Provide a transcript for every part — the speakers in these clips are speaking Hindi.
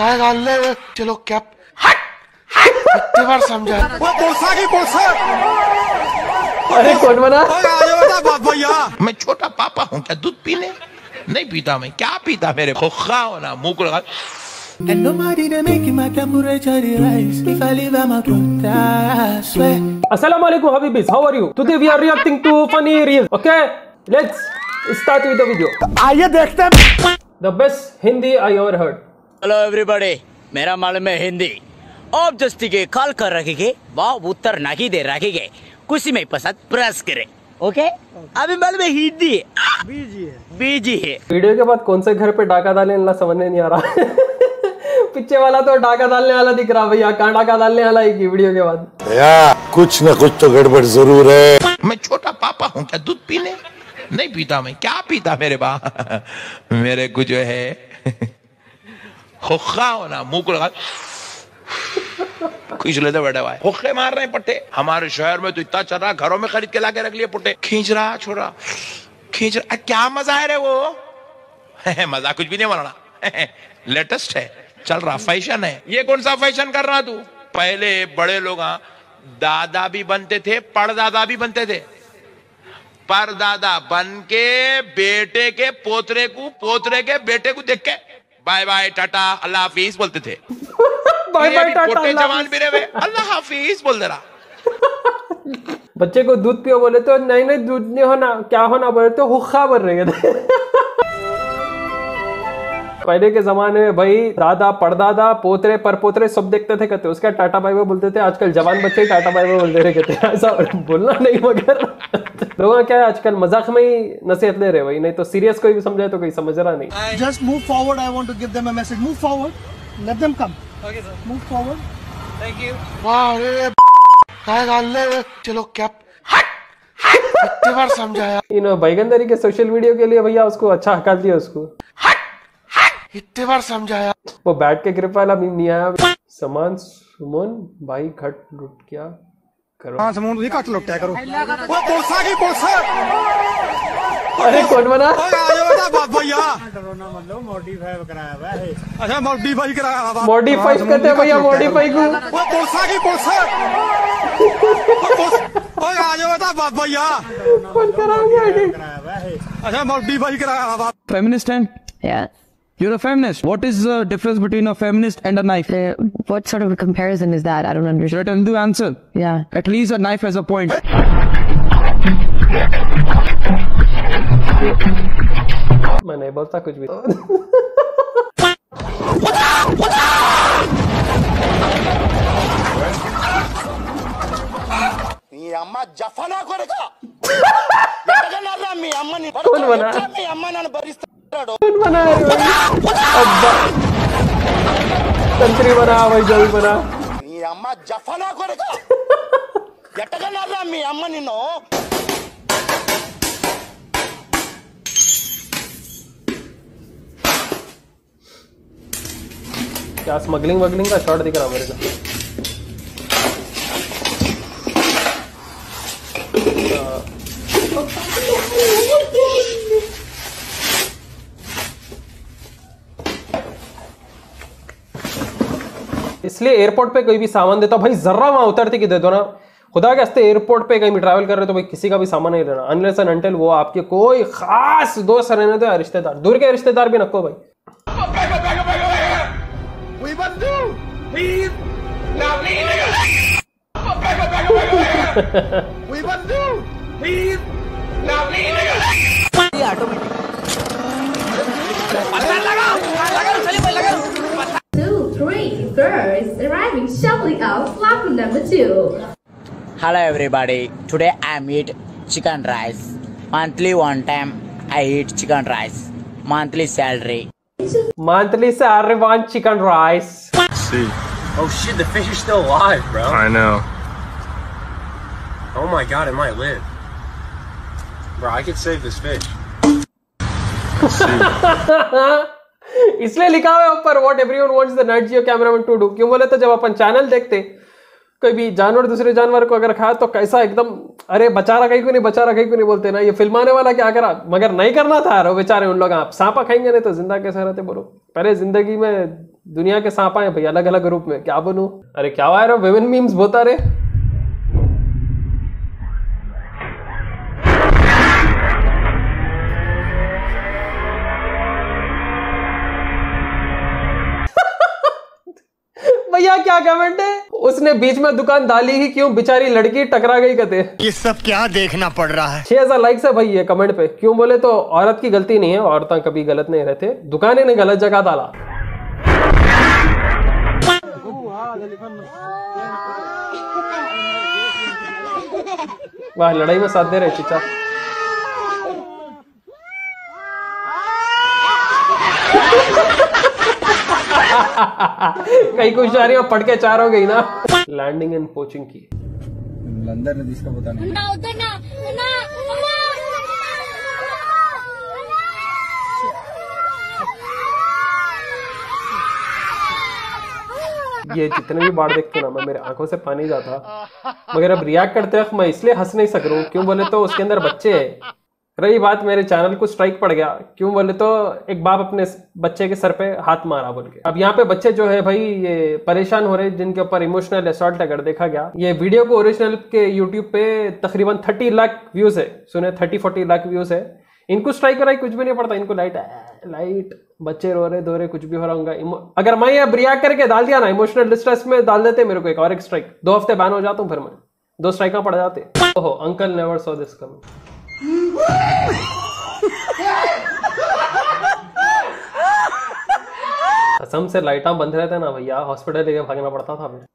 काय घालले चलो कैप कितनी बार समझा वो पुरसा की पुरसा। अरे कौन बना? भैया मैं छोटा पापा हूँ क्या दूध पीने नहीं पीता मैं क्या पीता मेरे खोखा होना मुंह को लगा। And nobody to make my temperature rise if I live at my protest. Assalamualaikum Habibis, how are you? Today we are reacting to funny reels. Okay, let's start with the video. आइए देखते हैं The best Hindi I ever heard. Hello everybody, मेरा मालूम है हिंदी अब जस्ती कॉल कर रखेंगे वाह उत्तर नहीं दे रखेंगे कुछ में पसंद प्रेस करे ओके अभी मालूम है हिंदी बीजी है। वीडियो के बाद कौन से घर पे डाका डालने वाला समझने नहीं आ रहा पीछे वाला तो डाका डालने वाला दिख रहा भैया, कहाँ डाका डालने वाला है वीडियो के बाद या कुछ न कुछ तो गड़बड़ जरूर है। मैं छोटा पापा हूँ क्या दूध पीने नहीं पीता मैं क्या पीता मेरे बा मेरे को जो है खोखा होना मुंह को लगा खींच लेते बैठे हुआ है खोखे मार रहे हैं पट्टे। हमारे शहर में तो इतना चल रहा घरों में खरीद के लाके रख लिए पुट्टे खींच रहा छोड़ा खींच रहा क्या मजा है रे वो मजा कुछ भी नहीं बनाना लेटेस्ट है चल रहा फैशन है। ये कौन सा फैशन कर रहा तू? पहले बड़े लोग दादा भी बनते थे परदादा भी बनते थे। परदादा बन के बेटे के पोतरे के बेटे को देख के बाय बाय टाटा अल्लाह हाफिज बोलते थे। बाय बाय टाटा जवान भी रहे अल्लाह हाफिज बोल दे रहा। बच्चे को दूध पियो बोले तो नहीं नहीं दूध नहीं होना क्या होना बोले तो हुक्का बन रहे थे पहले के जमाने में भाई दादा परदादा पोतरे परपोतरे सब देखते थे कहते उसका टाटा बाय बाय बोलते थे। आजकल जवान बच्चे टाटा बाय बाय बोलते रहे कहते ऐसा बोलना नहीं मगर लोग क्या है आजकल मजाक में ही नसीहत ले रहे भाई, नहीं तो सीरियस कोई भी समझाए तो कोई समझ रहा नहीं। Just move forward. I want to give them a message. Move forward. Let them come. Okay sir. Move forward. Thank you. वाह रे काय घालले चलो कैप कितनी बार समझाया इन बैगनदरी के सोशल वीडियो के लिए भैया उसको अच्छा हकाल दिया उसको कितनी बार समझाया। वो बैठ के ग्रिप वाला मीम नहीं आया। समान सुमन भाई घट लुट क्या करो हाँ समूह भी कट लुट क्या करो वो पुरसा की पुरसा। अरे कौन बना? भैया मतलब मॉडिफाई कराया हुआ है। अच्छा मॉडिफाई कराया हुआ मॉडिफाई करते हैं भैया मॉडिफाई को वो पुरसा की पुरसा। भैया कौन कराएंगे? अच्छा मॉडिफाई कराया हुआ। Feminist and Yeah. you're a feminist. What is the difference between a feminist and a knife? What sort of a comparison is that? I don't understand. Should I tell you the answer? Yeah. At least a knife has a point. मैं नहीं बोलता कुछ भी। ఈ అమ్మ జఫనా కొడకా మీ అమ్మని कौन बना? మీ అమ్మ నన్ను భరిస్తాడు कौन बना है भाई? अब्बा तंत्री बना भाई जो भी बना। ఈ అమ్మ జఫనా కొడకా ఎట్టగన్నారా మీ అమ్మ నిన్ను क्या स्मगलिंग वगलिंग का शॉट दिख रहा मेरे को। इसलिए एयरपोर्ट पे कोई भी सामान देता भाई जर्रा वहां उतरते कि दे दो ना। खुदा के हस्ते एयरपोर्ट पे कहीं भी ट्रैवल कर रहे तो भाई किसी का भी सामान नहीं लेना अनलेस एंड अनटिल वो आपके कोई खास दोस्त रहने दो या रिश्तेदार। दूर के रिश्तेदार भी नको भाई। Girls arriving shuffling out platform number 2. Hello everybody, today I eat chicken rice. Monthly one time I eat chicken rice. Monthly salary. Monthly salary one chicken rice. See. Oh shit, the fish is still alive, bro. I know. Oh my god, it might live. Bro, I could save this fish. इसलिए लिखा हुआ है ऊपर what everyone wants the night Jio cameraman to do. क्यों बोले तो जब अपन चैनल देखते कोई भी जानवर दूसरे जानवर को अगर खाया तो कैसा एकदम अरे बचा रहा कहीं को नहीं बचा रहा कहीं को नहीं बोलते ना। ये फिल्माने वाला क्या करा मगर नहीं करना था यार बेचारे उन लोग। आप सांपा खाएंगे नहीं तो जिंदा कैसे रहते बोलो। पहले जिंदगी में दुनिया के सांप आए भाई अलग अलग रूप में, क्या बनूं? अरे क्या वायरल विमेन मीम्स बहुत आ रहे। भैया क्या कमेंट है? उसने बीच में दुकान डाली ही क्यों, बेचारी लड़की टकरा गई कहते। ये सब क्या देखना पड़ रहा है? 6000 लाइक्स है भाई ये कमेंट पे। क्यों बोले तो औरत की गलती नहीं है, औरतें कभी गलत नहीं रहते, दुकान ने गलत जगह डाला। वाह लड़ाई में साथ दे रहे चिचा। कई कुछ जा रही हो पढ़ के 4 हो गई ना। लैंडिंग एंड पोचिंग की लंदन नदी इसका पता नहीं। ये जितने भी बाढ़ देखते हो ना मैं मेरे आंखों से पानी जाता, मगर अब रिएक्ट करते वक्त मैं इसलिए हंस नहीं सक रहा हूँ, क्यों बोले तो उसके अंदर बच्चे है। रही बात मेरे चैनल को स्ट्राइक पड़ गया, क्यों बोले तो एक बाप अपने बच्चे के सर पे हाथ मारा बोल के। अब यहाँ पे बच्चे जो है भाई ये परेशान हो रहे हैं, जिनके ऊपर इमोशनल असॉल्ट अगर देखा गया। ये वीडियो को ओरिजिनल के यूट्यूब पे तकरीबन 30 लाख व्यूज है, सुने 30-40 लाख व्यूज है। इनको स्ट्राइक कराई कुछ भी नहीं पड़ता, इनको लाइट बच्चे रो रहे धो रहे कुछ भी हो रहा होगा। अगर मैं अब रिएक्ट करके डाल दिया ना इमोशनल डिस्ट्रेस में डाल देते मेरे को एक और एक स्ट्राइक, 2 हफ्ते बैन हो जाता हूँ, फिर मैं 2 स्ट्राइक पड़ जाते। ओहो uncle never saw this coming. कसम से लाइटा बंद रहते ना भैया, हॉस्पिटल लेके भागना पड़ता था हमें।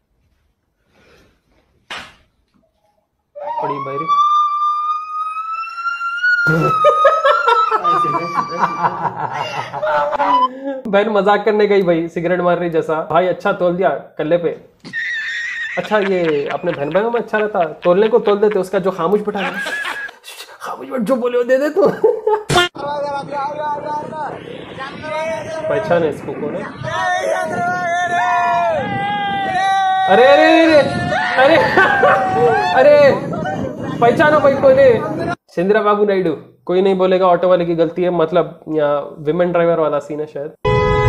बड़ी भाई बहन मजाक करने गई भाई, सिगरेट मार रही जैसा। भाई अच्छा तोल दिया कल्ले पे। अच्छा ये अपने बहन भाइयों में अच्छा रहता, तोलने को तोल देते, उसका जो खामोश बैठा है खामोश बैठ जो बोले वो दे दे तू। पहचान है इसको कौन है? अरे अरे अरे अरे पहचानो भाई कौन है? चंद्रा बाबू नायडू। कोई नहीं बोलेगा ऑटो वाले की गलती है, मतलब यहाँ विमेन ड्राइवर वाला सीन है शायद।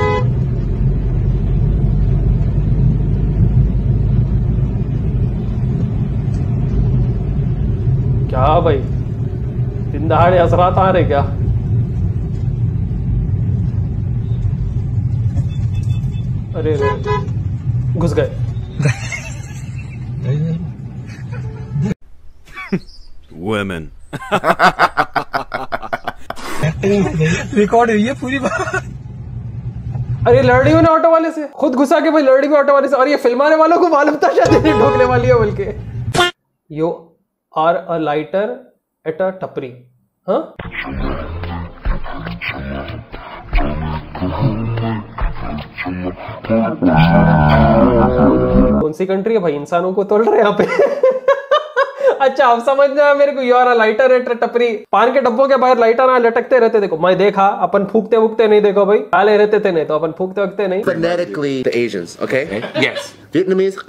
क्या भाई दिन दहाड़े असरात आ रहे क्या? अरे अरे घुस गए। Women. रिकॉर्ड हुई है पूरी बात। अरे लड़ रही हूँ ना ऑटो वाले से, खुद घुसा के भाई लड़ रही हूँ ऑटो वाले से, और ये फिल्माने वालों को मालूम था शायद ठोकने वाली है बोल के। You are a lighter at a tapri. हाँ कौन सी कंट्री है भाई, इंसानों को तोड़ रहे हैं यहाँ पे। अच्छा अब समझ में आया मेरे को, यार लाइटर है टपरी। पान के डब्बों के बाहर लाइटर ना लटकते रहते, देखो मैं देखा, अपन फूकते वूकते नहीं, देखो भाई काले रहते थे नहीं तो अपन फूकते वूकते नहीं। Phonetically the Asians, okay? Yes. Vietnamese,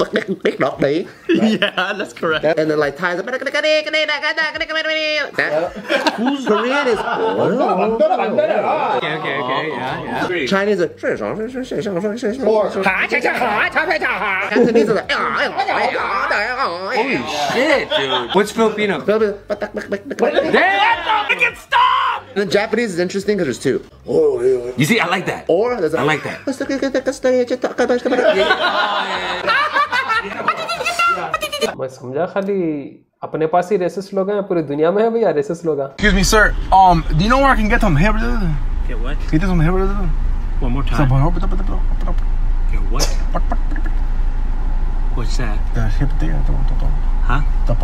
Yeah, that's correct. and then like Thais, Korean is Okay, yeah. Chinese are Cantonese are Holy shit, dude. What's Filipino? And then Japanese is interesting because there's 2. You see, I like that. Or there's I like that. मैं समझा खाली अपने पास ही रेसिस्ट लोग हैं, पूरी दुनिया में है भैया रेसिस्ट लोग। Excuse me, sir. Do you know where I can get some hamburgers? Get what? Get some hamburgers? One more time. Get what? What's that? Huh?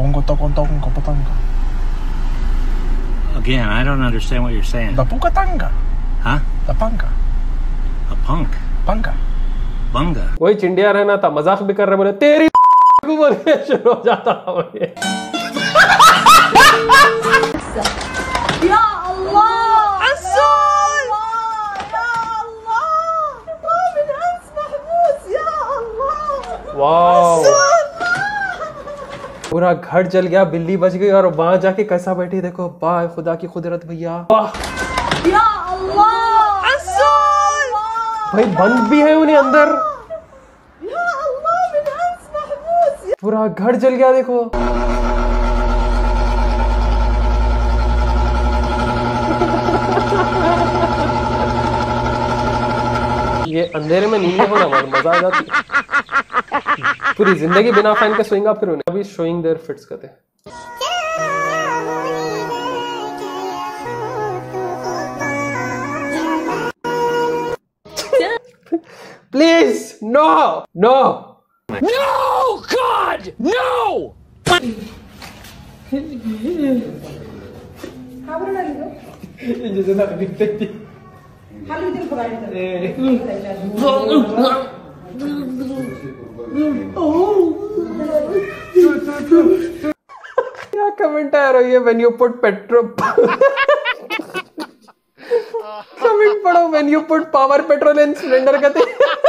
Again, I don't understand what you're saying. Huh? A punk? Bunga. वही चिंडिया रहना था, मजाक भी कर रहे, बोले तेरी को बोल के शुरू हो जाता था भाई। Ya Allah! Asul! Ya Allah! من أنس محبوس يا الله! वाह पूरा घर जल गया, बिल्ली बच गई, और वहां जाके कैसा बैठी देखो, वाह खुदा की कुदरत भैया। वाह Ya Allah! Asul! भाई बंद भी है उन्हें अंदर। पूरा घर जल गया देखो। ये अंधेरे में नींद होना मजा आ जाती। पूरी जिंदगी बिना फैन के सोएंगे फिर उन्हें अभी शोइंग देयर फिट्स कहते हैं। Please no no No, God, no! क्या कमेंट आ रही है when you put petrol comment पढ़ो when you put power petrol in cylinder कहते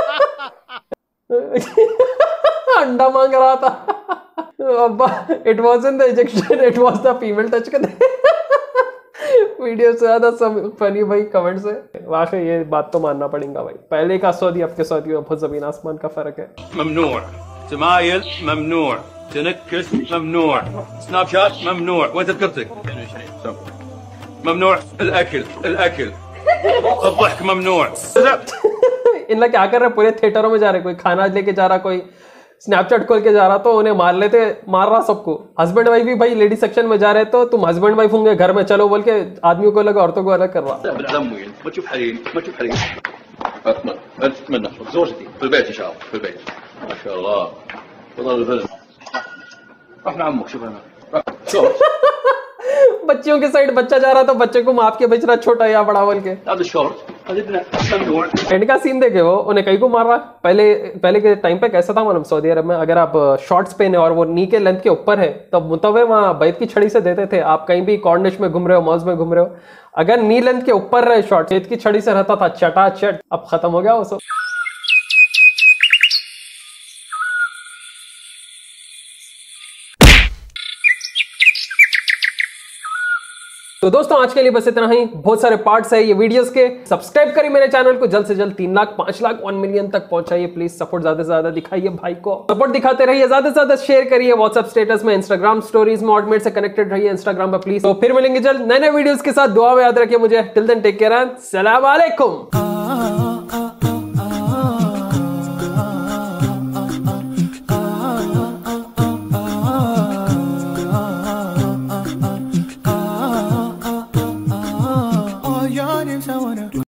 अंडा मांग रहा था अब्बा it wasn't the ejection it was the female touch कहते वीडियो से ज्यादा सब फनी भाई कमेंट्स है। वाकई ये बात तो मानना पड़ेगा भाई, पहले का सऊदी अब के सऊदी में बहुत जमीन आसमान का फर्क है। ممنوع تمايل ممنوع تنكس ممنوع سناب شات ممنوع وين تذكرتك ممنوع الاكل الضحك ممنوع इनला क्या कर रहे पूरे थिएटरों में जा रहे, कोई खाना लेके जा रहा, कोई स्नैपचैट खोल के जा रहा तो उन्हें मार रहा सबको। हस्बैंड वाइफ भी भाई लेडी सेक्शन में जा रहे तो तुम हस्बैंड वाइफ होंगे घर में चलो बोल के आदमियों को लगा औरतों को अलग कर रहा। ما تشوف حريم اتمنى زوجتي في البيت ان شاء الله في البيت ما شاء الله والله الفيلم رحنا عمك شوف انا شوف बच्चियों के साइड बच्चा जा रहा तो बच्चे को माफ के बेच रहा छोटा या बड़ा बोल के। هذا الشورت एंड का सीन देखे वो उन्हें कहीं को मार रहा। पहले के टाइम पे कैसा था मालूम, सऊदी अरब में अगर आप शॉर्ट्स पहने और वो नी के लेंथ के ऊपर है तब मुतवे वहां बैत की छड़ी से देते थे। आप कहीं भी कॉर्निश में घूम रहे हो, मॉल्स में घूम रहे हो, अगर नी लेंथ के ऊपर रहे शॉर्ट बैत की छड़ी से रहता था चटाचट। अब खत्म हो गया वो सब। तो दोस्तों आज के लिए बस इतना ही, बहुत सारे पार्ट्स है ये वीडियोस के। सब्सक्राइब करिए मेरे चैनल को, जल्द से जल्द 3 लाख 5 लाख 1 मिलियन तक पहुंचाइए प्लीज। सपोर्ट ज्यादा से ज्यादा दिखाइए भाई को, सपोर्ट दिखाते रहिए, ज्यादा से ज्यादा शेयर करिए व्हाट्सएप स्टेटस में, इंस्टाग्राम स्टोरीज में, ऑटमेट से कनेक्टेड रहिए इंस्टाग्राम पर प्लीज। तो फिर मिलेंगे जल्द नए नए वीडियोस के साथ, दुआ में याद रखिए मुझे। टिल देन टेक केयर, सलाम अलैकुम।